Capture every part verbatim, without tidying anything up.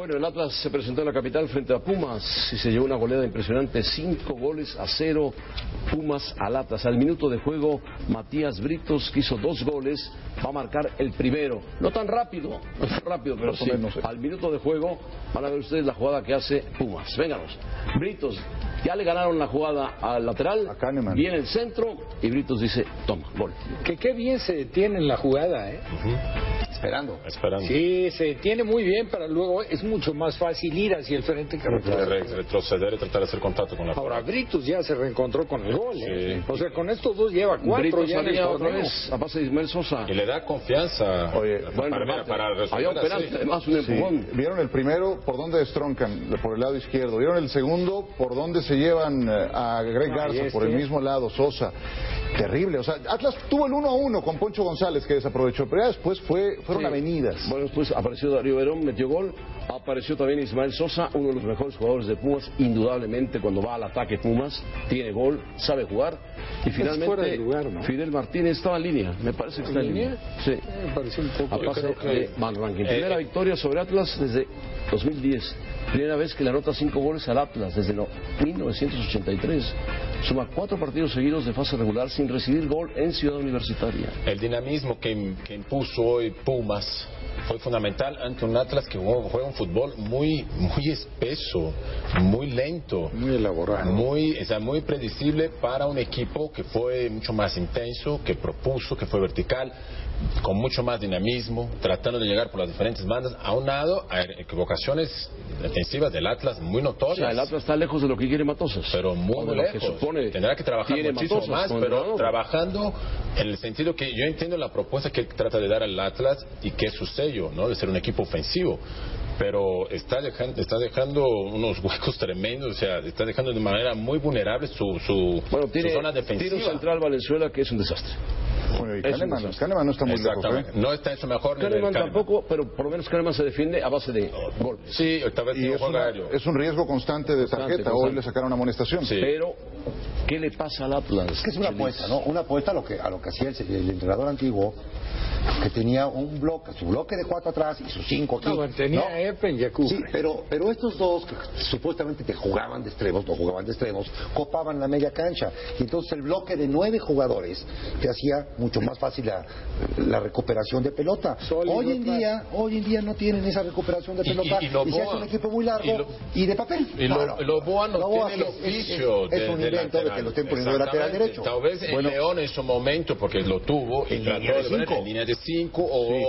Bueno, el Atlas se presentó en la capital frente a Pumas y se llevó una goleada impresionante, cinco goles a cero, Pumas al Atlas. Al minuto de juego, Matías Britos, que hizo dos goles, va a marcar el primero. No tan rápido, no tan rápido, pero sí, al minuto de juego van a ver ustedes la jugada que hace Pumas. Vénganos. Britos, ya le ganaron la jugada al lateral, viene el centro y Britos dice, toma, gol. Que qué bien se detiene en la jugada, ¿eh? Uh-huh. Esperando. Esperando. Sí, se detiene muy bien para luego, es mucho más fácil ir hacia el frente que retroceder. Retroceder y tratar de hacer contacto con la Ahora, pelota. Britos ya se reencontró con el gol, ¿eh? Sí. O sea, con estos dos lleva cuatro. Britos ya salía en el otra vez a base de Ismael Sosa. Y le da confianza. Oye, para, bueno, para, para resolver. había un penalti, además un empujón. Sí. Vieron el primero por donde destroncan, por el lado izquierdo. Vieron el segundo por donde se llevan a Greg Garza, este. por el mismo lado, Sosa. Terrible. O sea, Atlas tuvo el uno a uno con Poncho González, que desaprovechó, pero ya después fue, fueron Sí. avenidas. Bueno, después apareció Darío Verón, metió gol. Apareció también Ismael Sosa, uno de los mejores jugadores de Pumas, indudablemente cuando va al ataque Pumas, tiene gol, sabe jugar. Y finalmente, fuera de lugar, ¿no? Fidel Martínez estaba en línea, me parece que está en línea. Sí. Eh, me pareció un poco. A pase creo que- de Van Rankin. Eh, Primera eh. victoria sobre Atlas desde dos mil diez. Primera vez que le anota cinco goles al Atlas desde no- mil novecientos ochenta y tres. Suma cuatro partidos seguidos de fase regular sin recibir gol en Ciudad Universitaria. El dinamismo que, que impuso hoy Pumas fue fundamental ante un Atlas que juega un fútbol muy muy espeso, muy lento, Muy elaborado. muy, o sea, muy predecible para un equipo que fue mucho más intenso, que propuso, que fue vertical, con mucho más dinamismo, tratando de llegar por las diferentes bandas, aunado a equivocaciones defensivas del Atlas muy O notorias. sea, el Atlas está lejos de lo que quiere Matosas. Pero muy, O de muy lo lejos. que supone Tendrá que trabajar tiene muchísimo Matosas más, con pero entrenador. trabajando en el sentido que yo entiendo la propuesta que él trata de dar al Atlas y que es su sello, ¿no? De ser un equipo ofensivo. Pero está dejando, está dejando unos huecos tremendos, o sea, está dejando de manera muy vulnerable su, su, Bueno, tiene, su zona tiene un defensiva. central Valenzuela que es un desastre. Bueno, y Es un Kahneman, desastre. Kahneman no está muy lejos, Exactamente. ¿eh? No está en su mejor nivel. Kahneman Kahneman. tampoco, pero por lo menos Kahneman se defiende a base de golpes. Sí, tal vez Y no es, juega una- aéreo. es un riesgo constante de Constante, tarjeta. Hoy constante. le sacaron amonestación. Sí. Pero, ¿qué le pasa al Atlas? Es que es una Chelis? apuesta, ¿no? Una apuesta a lo que, a lo que hacía el, el entrenador antiguo, que tenía un bloque, su bloque de cuatro atrás y sus cinco aquí. No, bueno, tenía ¿no? Epen y Yacu. Sí, pero, pero estos dos que supuestamente te jugaban de extremos, no jugaban de extremos, copaban la media cancha. Y entonces el bloque de nueve jugadores te hacía mucho más fácil la, la recuperación de pelota. Sólido hoy en atrás. día, hoy en día no tienen esa recuperación de Y- y- pelota y y, Loboa- se hace un equipo muy largo y y, lo- de papel. Y lo, No, no. Loboa no Loboa tiene el es- es- oficio es, de, es un de invento de lateral. que lo estén poniendo de lateral Exactamente. derecho. Tal vez Bueno. el León en su momento, porque lo tuvo, y En trató línea de de poner cinco. en línea de cinco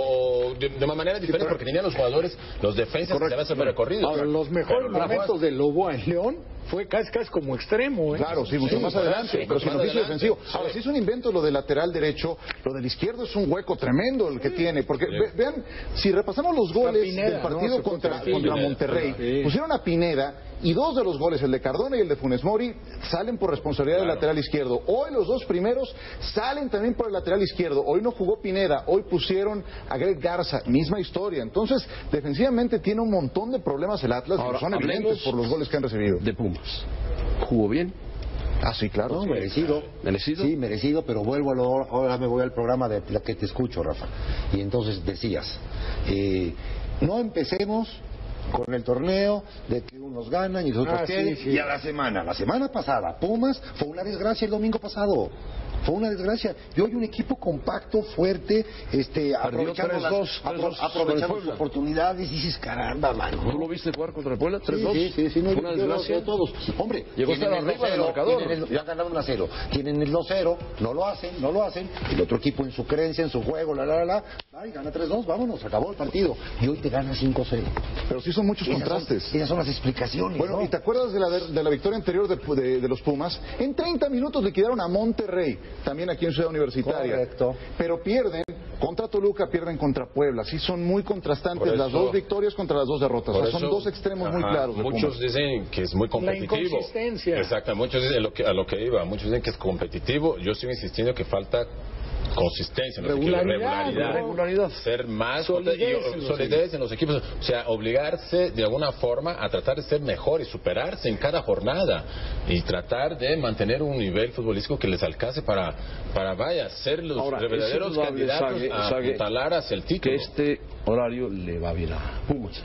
o de, de una manera diferente, porque tenían los jugadores, los defensas que se habían hecho recorrido. Ahora, los mejores Pero momentos de Loboa en León fue casi, casi como extremo, ¿eh? Claro, sí, mucho más adelante, sí, pero sin más oficio adelante, defensivo. sí. Ahora, sí es un invento lo del lateral derecho, lo del izquierdo es un hueco tremendo el que tiene, porque ve- vean, si repasamos los goles Pineda, del partido ¿no? Se fue contra, Pineda. contra Pineda. Monterrey, Sí. pusieron a Pineda y dos de los goles, el de Cardona y el de Funes Mori, salen por responsabilidad del Claro. lateral izquierdo. Hoy los dos primeros salen también por el lateral izquierdo. Hoy no jugó Pineda, hoy pusieron a Greg Garza, misma historia. Entonces, defensivamente tiene un montón de problemas el Atlas, Ahora, que son hablemos evidentes por los goles que han recibido. De Pumas. ¿Jugó bien? Ah, sí, claro. No, sí. merecido. ¿Merecido? Sí, merecido, pero vuelvo a lo, ahora me voy al programa de la que te escucho, Rafa. Y entonces decías, eh, no empecemos con el torneo de que unos ganan y los otros Ah, sí, pierden, sí. y a la semana, la semana pasada, Pumas fue una desgracia el domingo pasado. Fue una desgracia. Y hoy un equipo compacto, fuerte, este, aprovechando, tres las, dos, tres apro- dos con el aprovechando Puebla. sus oportunidades, y dices, caramba, mano. ¿Tú lo viste jugar contra el Puebla? tres Sí, dos. sí, sí, sí, no, Fue una yo lo desgracia. sé todos. Hombre, Llegó a tienen estar el arriba del dos cero, marcador. tienen el- ya ganaron uno a cero. Tienen el dos cero, no lo hacen, no lo hacen. El otro equipo en su creencia, en su juego, la, la, la, la, ay, gana tres dos, vámonos, acabó el partido. Y hoy te gana cinco cero. Pero sí son muchos Esas son, contrastes. esas son las explicaciones, Bueno, ¿no? ¿y te acuerdas de la, de la victoria anterior de, de- de los Pumas? En treinta minutos liquidaron a Monterrey, también aquí en Ciudad Universitaria. Correcto. Pero pierden contra Toluca, pierden contra Puebla. Sí, son muy contrastantes Por eso- las dos victorias contra las dos derrotas. Por O sea, son eso, dos extremos muy ajá, claros de Muchos Pumas. dicen que es muy competitivo. inconsistencia. Exacto, muchos dicen a lo que, a lo que iba. Muchos dicen que es competitivo. Yo sigo insistiendo que falta consistencia en los equipos, Regularidad, regularidad, regularidad. ser más Solidez y- en los solidez en los equipos, o sea, obligarse de alguna forma a tratar de ser mejor y superarse en cada jornada y tratar de mantener un nivel futbolístico que les alcance para, para vaya, ser los Ahora, es verdaderos indudable, candidatos Sague, a Sague, apuntalar hacia el título. Que este horario le va bien a Pumas.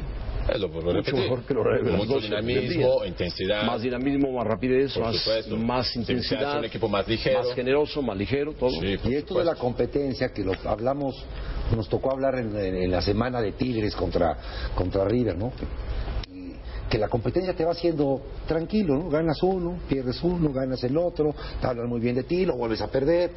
Es lo vuelvo a Mucho repetir. mejor que lo de las Mucho doce del dinamismo, día. intensidad. Más dinamismo, más rapidez, Por más, supuesto. más Se hace intensidad, un equipo más ligero. más generoso, más ligero, todo. Sí, por Y esto de la supuesto. competencia que lo hablamos, nos tocó hablar en, en- en la semana de Tigres contra, contra River, ¿no? Y que la competencia te va haciendo tranquilo, ¿no? Ganas uno, pierdes uno, ganas el otro, te hablan muy bien de ti, lo vuelves a perder.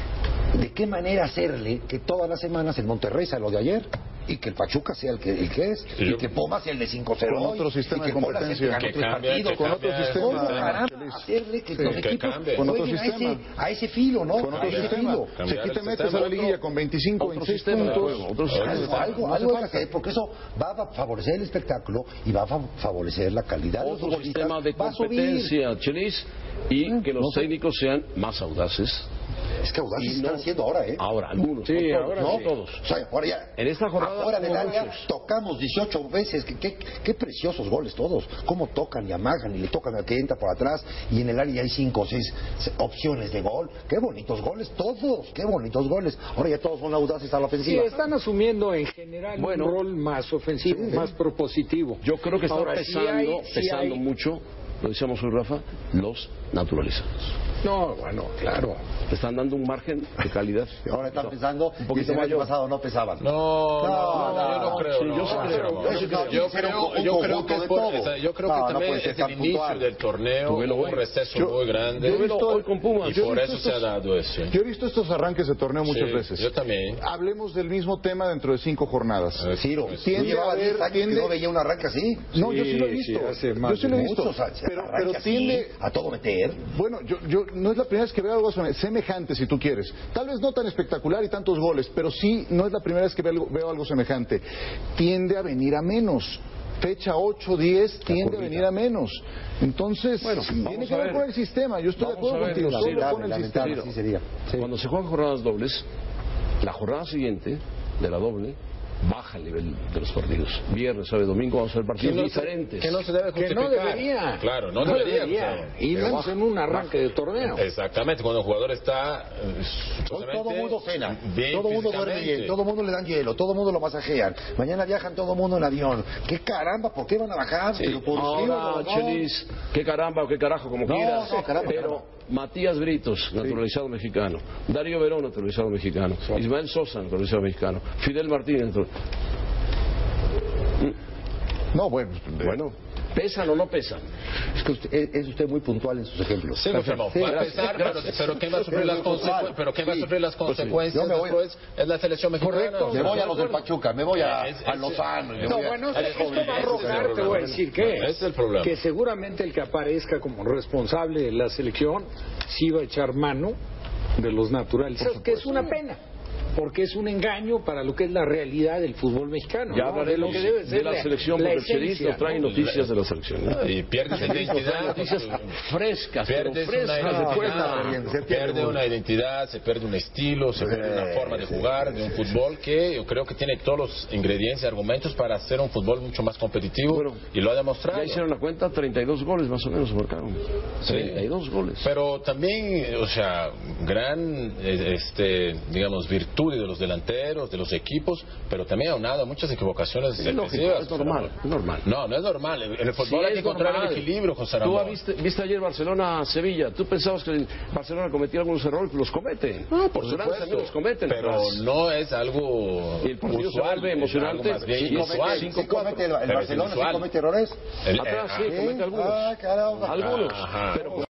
¿De qué manera hacerle que todas las semanas el Monterrey sea lo de ayer? Y que el Pachuca sea el que, el que es, Y y yo- que Pumas sea el de cinco cero Con hoy, otro sistema y que de Puebla sea el que competencia. ganó Que tres cambie, partidos, que con cambie otro el sistema. ¿Cómo sistema. caramba hacerle que los Que equipos cambie. Con otro jueguen a ese, sistema. a ese filo, ¿no? Con a otro ese sistema. filo. Si Cambiar aquí el te metes sistema, a la otro- liguilla con veinticinco, otro veintiséis sistema de puntos, juego, otro Algo, sistema de juego. algo, no hace algo hay que falta. hacer, porque eso va a favorecer el espectáculo y va a fa- favorecer la calidad de los Otro futbolistas. sistema de Va a subir. competencia, Chelis, y que los no sé. técnicos sean más audaces. Es que audaces Y están no- haciendo ahora, ¿eh? Ahora, algunos. Sí, no todos, ahora no sí. todos. O sea, ahora ya. En esta jornada Afuera del hubo área muchos. tocamos dieciocho veces. Qué, qué, qué preciosos goles todos. Cómo tocan y amagan y le tocan al que entra por atrás. Y en el área hay cinco o seis opciones de gol. Qué bonitos goles todos. Qué bonitos goles. Ahora ya todos son audaces a la Sí, ofensiva. están asumiendo en general Bueno. un rol más ofensivo, más propositivo. Yo creo que están Ahora, sí pesando, hay- sí pesando hay- mucho, lo decíamos hoy, Rafa, los naturalizados. No, bueno, claro. Te están dando un margen de calidad. Ahora están pensando un y poquito el año mayor. pasado no pesaban. No, no, No, no, yo no, no creo. sí, no, yo sí no, creo, no, yo no. sí creo. Yo Un creo, yo creo conjunto que es de por, todo. o sea, yo creo No, que no también puede ser es el tan inicio puntual. del torneo, Tú velo hubo hoy. un receso Yo- muy grande yo he visto hoy con Pumas, y yo he por visto eso se ha estos- dado eso. Yo he visto estos arranques de torneo muchas Sí, veces. yo también. Hablemos del mismo tema dentro de cinco jornadas. Eh, Ciro, pues, tiende yo llevaba a haber- diez años tiende- que no veía un arranque así. No, yo sí lo he Sí, visto. sí, hace yo más sí lo he de visto. Muchos años, Pero, arranque pero así, tiende... a todo meter. Bueno, yo, yo no es la primera vez que veo algo semejante, si tú quieres. Tal vez no tan espectacular y tantos goles, pero sí no es la primera vez que veo algo, veo algo semejante. Tiende a venir a menos. Fecha ocho, diez tiende a venir a menos. Entonces, Bueno, tiene vamos que a ver ver. con el sistema. Yo estoy Vamos de acuerdo a ver, contigo. sí, Solo Lamentable, con el lamentable, sistema. así sería. Sí. Cuando se juegan jornadas dobles, la jornada siguiente de la doble baja el nivel de los partidos. Viernes, sábado y domingo vamos a ver que partidos no, se, diferentes. que no se debe Que justificar. no debería. Claro, no, debería. o sea, Y pero menos baja. en un arranque de torneo. Exactamente, cuando el jugador está eh, Hoy supuestamente todo el mundo cena, bien todo el mundo duerme físicamente. bien, todo el mundo le dan hielo, todo el mundo lo masajean. Mañana viajan todo el mundo en avión. ¿Qué caramba? ¿Por qué van a bajar? Sí. Pero por Ahora, sí, no, no. Chelis, qué caramba o qué carajo, como No, quieras. no, caramba, pero caramba. Matías Britos, naturalizado mexicano. Darío Verón, naturalizado mexicano. Ismael Sosa, naturalizado mexicano. Fidel Martínez. natu- No, bueno, Bueno, ¿pesan o no pesan? Es que usted, es, es usted muy puntual en sus ejemplos. Sí, Fernando, Sí, va a gracias. pesar, pero, pero ¿quién va a sufrir las consecuencias? Pero ¿quién va a sufrir las consecuencias Yo me voy- después? Es la selección mexicana. Correcto. o Me sea, voy a los del Pachuca, me voy a, Es- a es- Lozano. y me No, voy a- bueno, a- esto va a ese es el arrojar, te voy a problema. decir que Ese es el problema. que seguramente el que aparezca como responsable de la selección sí va a echar mano de los naturalizados, que es una pena, porque es un engaño para lo que es la realidad del fútbol mexicano. Ya ¿no? hablaremos de lo que debe ser de la selección, la porque el Chelis esencia, nos trae ¿no? noticias de la selección. ¿no? Y pierdes la identidad. Noticias frescas, pero Pierdes una frescas de identidad, fuera. Se se pierde pierde mucho. una identidad, se pierde un estilo, se pierde una forma de jugar, de un fútbol que yo creo que tiene todos los ingredientes y argumentos para hacer un fútbol mucho más competitivo Bueno, y lo ha demostrado. Ya hicieron la cuenta, treinta y dos goles más o menos marcaron. Sí. treinta y dos goles. Pero también, o sea, gran, eh, este, digamos, virtud de los delanteros, de los equipos, pero también aunado a muchas equivocaciones Es lógico, defensivas. es normal, es normal. No, no es normal. En el fútbol Sí, hay que es encontrar normal. el equilibrio, José Tú Ramón. viste, viste ayer Barcelona-Sevilla. Tú pensabas que el Barcelona cometía algunos errores, pues los comete. No, por supuesto, también los cometen. pero Pues, no es algo Y el partido se usual, vuelve es emocionante. algo más bien Sí, ¿Sí inusual. comete, cinco sí comete el, el Pero es Barcelona, sí inusual. comete errores? El- Atrás sí, eh, comete algunos. Ah, caramba. Algunos. Ajá. Pero